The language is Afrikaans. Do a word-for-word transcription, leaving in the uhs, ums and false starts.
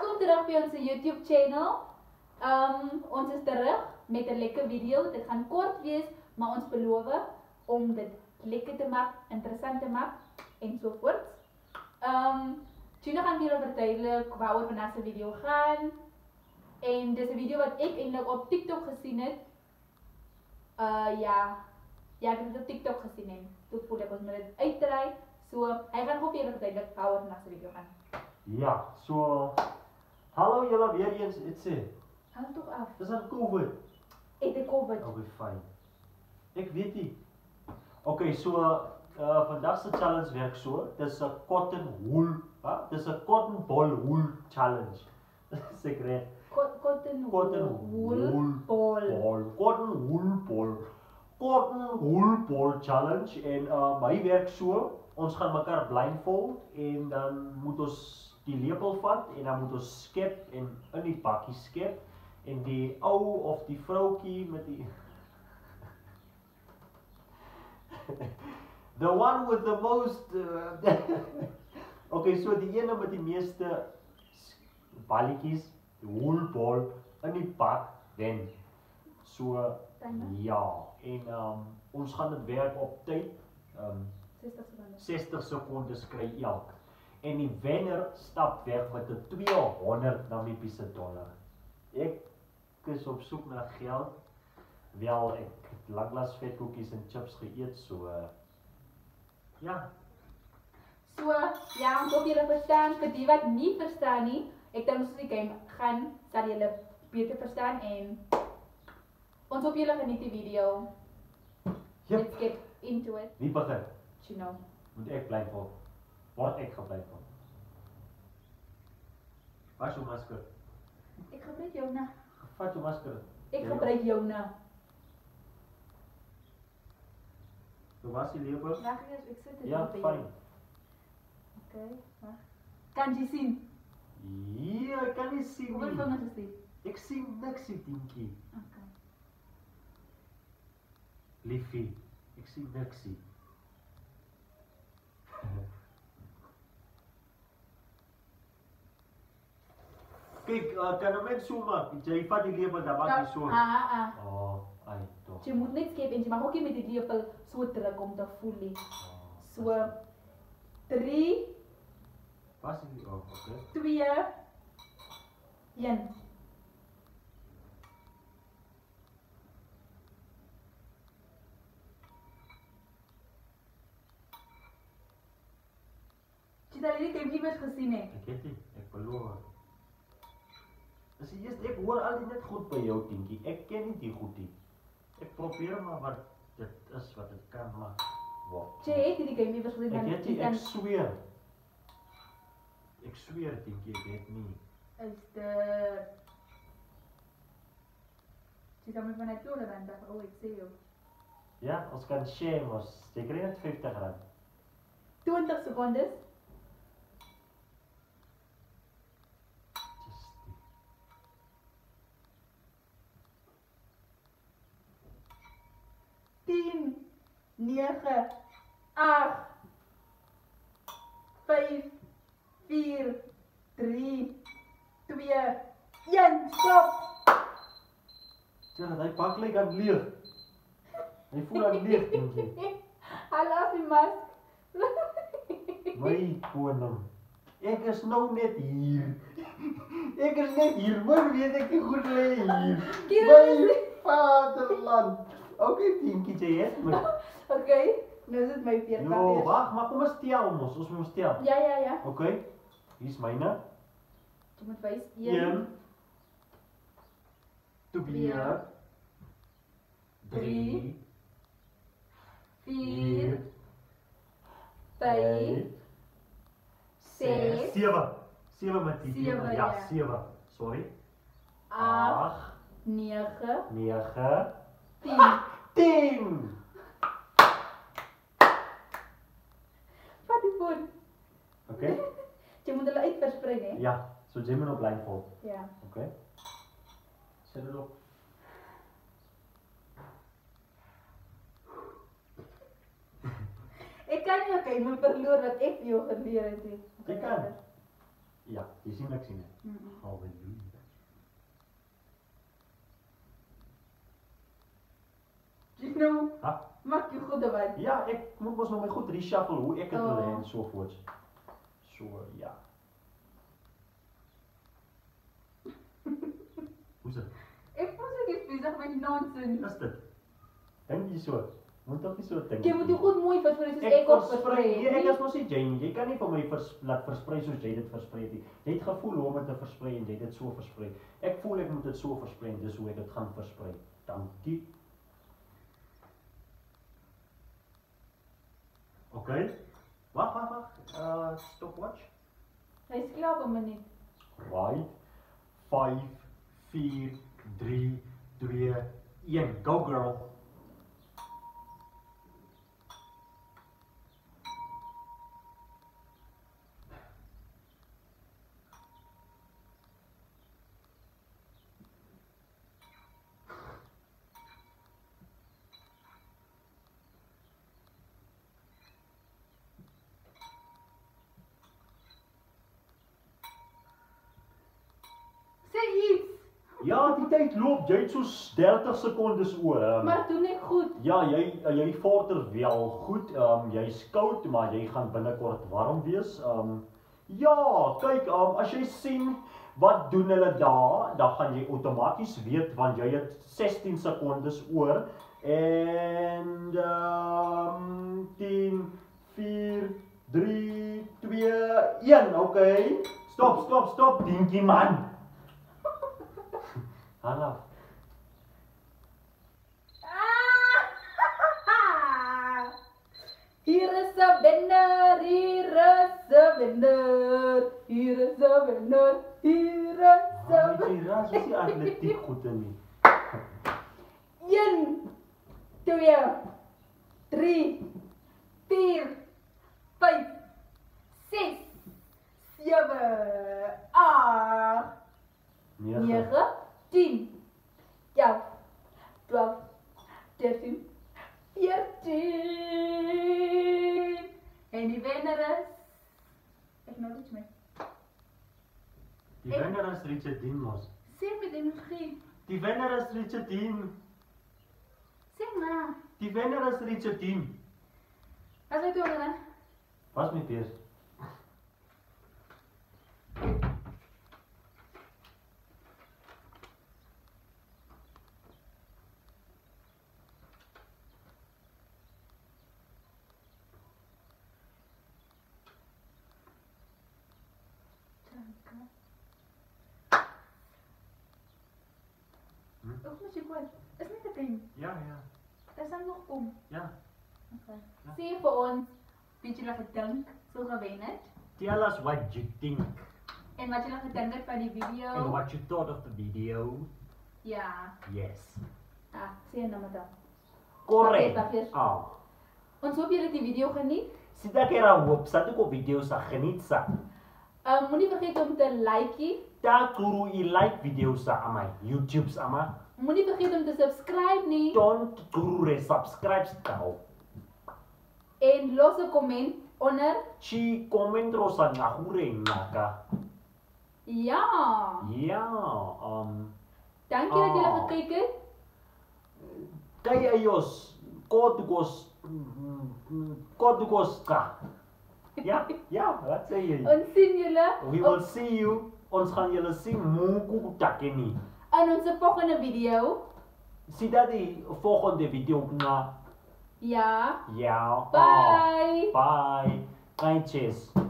Welkom terug by ons YouTube channel. Um, ons is terug met 'n lekker video. Dit gaan kort wees, maar ons beloof om dit lekker te maak, interessant te maak ensovoorts. Um, Geno gaan weer verduidelik waaroor vandaag se video gaan. En dis 'n video wat ek eintlik op TikTok gesien het. Uh ja, ja, ek het dit op TikTok gesien en toe voel ek ons moet dit uitdrui. So, hy gaan ook weer verduidelik waaroor vandaag se video gaan. Ja, so hallo julle weer eens, dit sê. Hou toch af. Dis aan COVID. Ek het COVID. Okay, fyn. Ek weet nie. Okay, so uh vandag se challenge werk so. Dis 'n cotton wool, hè? Dis 'n cotton ball wool challenge. Sekret. Cotton Cotton wool ball. ball. Cotton wool ball. Cotton wool ball challenge en uh my werk so. Ons gaan mekaar blindfold en dan moet ons die lepel vat en dan moet ons skep en in die bakkie skep en die ou of die vroutjie met die the one with the most uh, okay, so die ene met die meeste balletjies, die woolbal in die bak wen. So ja, en um, ons gaan dit werk op tyd. Um, sestig sekondes kry elk. En die wenner stap weg met 'n tweehonderd Namibiese dollar. Ek is op soek na geld. Wel, ek het lanklaas vetkoekies en chips geëet, so uh, ja. So, ja, ons hoop julle verstaan. Vir die wat nie verstaan nie, ek dink as die game gaan, sal julle beter verstaan en ons hoop julle geniet die video. Yep. Let's get into it. Wie begin? Geno. Moet ek blindfold? Word ek geblindfold? Waar is jou masker? Ek gebruik joune. Vat jou masker. Ek gebruik joune. So was die lepel? Wag eers, ek sit dit Ja, by jou. fyn. Okay, wag. Kan jy sien? Ja, ek kan nie sien Hoeveel nie. vingers is dit? Ek sien niks, die dingetjie. Okay. Liefie, ek sien niks nie. Kyk, uh, kan 'n mens so maak? Jy vat die lepel dan maak jy so. Ah, ah. Oh, ai tog. Jy moet net skep en jy mag ook nie met die lepel so druk om te voel nie. Oh, So drie, was dit? Oh, okay. twee, een. Jy het al hierdie game iewers gesien hè? Ek weet nie, ek beloof. As jy eers ek hoor al die net goed by jou dingetjie. Ek ken nie die goed nie. Ek probeer maar wat dit is wat dit kan maak. Wat? Jy het hierdie game iewers gesien. Ek weet nie, ek sweer. Ek sweer dingetjie, ek weet nie. Is dit... Jy kan my vanuit toe dan dag, oh ek sê jou. Ja, ons kan share ons. Jy kry net vyftig rand. twintig sekondes. tien, negen, agt, vyf, vier, drie, twee, een, stop! Ja, hy pak lyk aan leeg. Hy voel aan leeg, dink jy. Haal af die mask. My koning. Ek is nou net hier. Ek is net hier, maar weet ek nie goed lê hier. My vaderland. Okay, dinkie jy het my. Okay, nou is dit my beurt. Jo, wag, maar kom ons tel mos, ons moet tel. Ja, ja, ja. Okay. Hier's myne. Jy moet wys een, twee, drie, vier, vyf, ses, sewe. Sewe met die Sewe, ja, ja. sewe. Sorry. agt, negen, negen, tien. tien. Vat die foon. Okay? Jy moet hulle uitversprei, hè? Ja, so jy moet op blindfold. Ja. Okay? Sit dit op. Ek kan nie, okay, moet verloor wat ek vir jou geleer het. Jy kan. Ja, jy sien ek sien dit. Mm -mm. Halleluja. Geno, Ha? maak je goed erbij. Ja, ek moet mos nog my goed reshuffle hoe ek dit wil hê Oh. en so voorts. So ja. Hoe's dit? Ik voel zich eens bezig met nonsens. Is dit? Dink jy so? Moet toch nie so dink. Je moet je goed mooi verspreiden, dus Ek ik ook versprei, nee, ek verspreiden. is mos nie Jane, jy kan nie vir my vers, laat versprei soos jy dit versprei het nie. Jy het gevoel hoe om dit te versprei en jy het dit so versprei. Ek voel ek moet dit so versprei en dis hoe ek dit gaan versprei. Dankie. Oké. Okay. Wag, wag, wag. Uh stopwatch. Hij is klaar op een minuut. Right. vyf, vier, drie, twee, een. Go girl. Zeg iets! Ja, die tyd loop, jy het soos dertig sekondes oor. Um, Maar doe niet goed. ja, jy jy vorder wel goed. Ehm um, jy's koud, maar jy gaan binnekort warm wees. Ehm um, ja, kyk, ehm um, as jy sien wat doen hulle daar, dan gaan jy outomaties weet want jy het sestien sekondes oor en ehm um, tien, vier, drie, twee, een. Okay. Stop, stop, stop, dinkie man. Hallo. Ah! Hier is een winnaar, hier is een winnaar, hier is een winnaar, hier is een Weet jy, Ras, is die atletiek goed in nie. een, twee, drie, vier, vijf, zes, zeven, acht, negen, tien, elf, twaalf, dertien, veertien. En die winnaar is... Ik nog iets mee. Die wenner is Richard Dean mos. Zeg met energie. Die wenner is Richard Dean. Zeg maar. Die wenner is Richard Dean. Wat is het dan? Was met peers. Hm? Ook moet je kwijt. Is niet het ding. Ja, ja. Er zijn nog kom. Ja. Okay. Ja. Zie voor ons, weet je wat gedink, zo gewen het. Tell us what you think En wat je nog gedink het van die video. and what you thought of the video. Ja. Yes. Ah, zie je nou maar dan. Correct. Wacht even. Ah. Ons hoop jullie die video geniet. Sida kira hoop sa ko video sa geniet sa. Um, moet niet vergeten om te liken. Ta kuru i like video sa amai YouTube sa ama. Moet niet vergeten om te subscribe nie. Don't kuru re subscribe sa. En los een comment onder. Chi comment ro sa ngahure naka. Ja. Ja, um Dank je dat jullie Ah. gekeken hebt. kay ayos kodugos kodugos ka. Ja, ja, wat sê jy? Ons zien jullie We will op, see you. Ons gaan julle sien muku takeni. in onze volgende video. Sien dat die volgende video na. Ja. Ja. Bye. Bye. Kindjes.